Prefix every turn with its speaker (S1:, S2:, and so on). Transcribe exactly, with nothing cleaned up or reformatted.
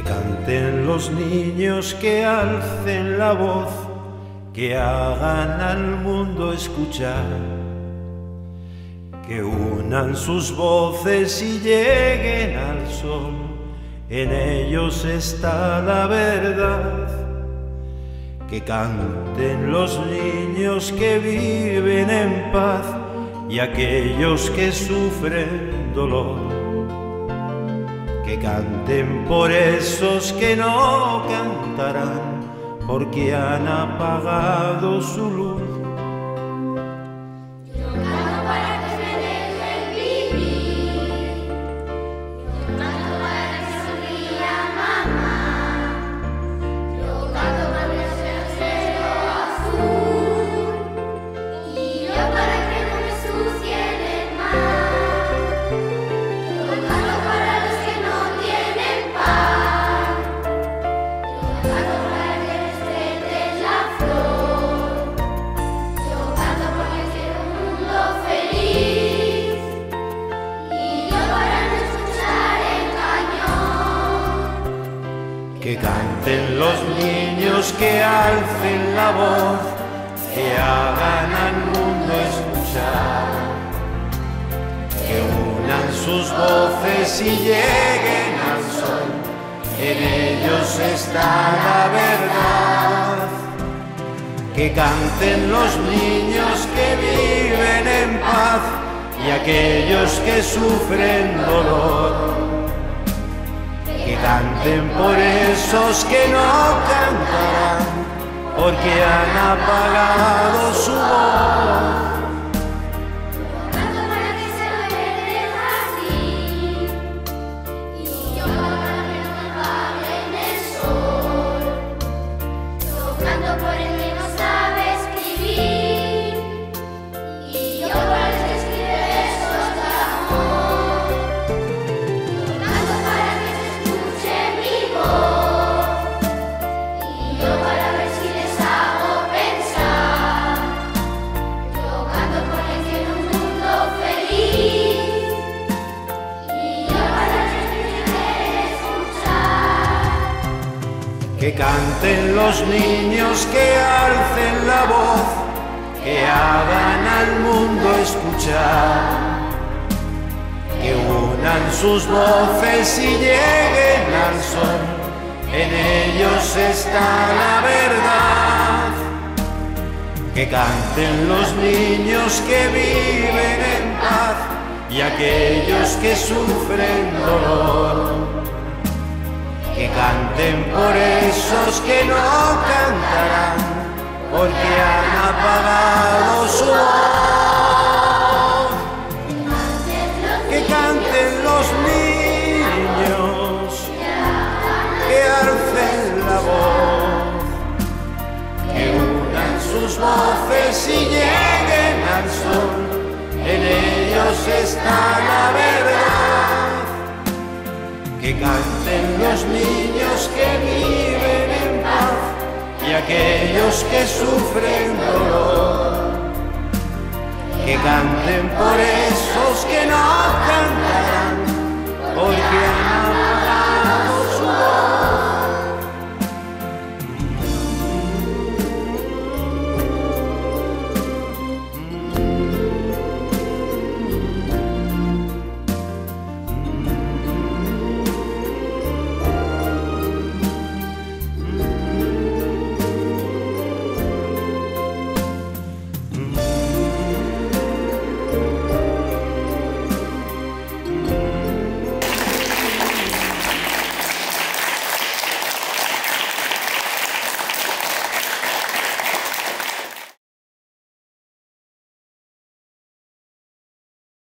S1: canten los niños, que alcen la voz, que hagan al mundo escuchar, que unan sus voces y lleguen al sol. En ellos está la verdad. Que canten los niños que viven en paz y aquellos que sufren dolor. Que canten por esos que no cantarán, porque han apagado su luz.
S2: Yo canto para que me dejen vivir, yo canto para que sonría mamá, yo canto para que sea el cielo azul, y yo para que no me ensucien el mar. Yo canto para los que no tienen paz, yo canto para que respeten la flor, yo canto porque quiero un mundo feliz, y yo para no escuchar el cañón.
S1: Que canten los niños, que alcen la voz, que hagan al mundo escuchar, que unan sus voces y lleguen al sol. En ellos está la verdad. Que canten los niños que viven en paz y aquellos que sufren dolor. Que canten por esos que no cantarán, porque han apagado su voz.
S2: Yo canto para que se verde el jardín, y yo para que no me apaguen el sol. Yo canto por el que no sabe escribir, y yo para el que escribe versos de amor. Yo canto para que se escuche mi voz, y yo para ver si les hago pensar. Yo canto por el que quiere un mundo feliz, y yo para los que quieren escuchar.
S1: Que canten los niños, que alcen la voz, que hagan al mundo escuchar, que unan sus voces y lleguen al sol. En ellos está la verdad. Que canten los niños que viven en paz y aquellos que sufren dolor. Que canten por esos que no cantarán, porque han apagado su voz. Que canten los niños, que alcen la voz, que unan sus voces y lleguen al sol. En ellos está la verdad. Que canten los niños que viven en paz y aquellos que sufren dolor. Que canten por esos que no cantarán, porque han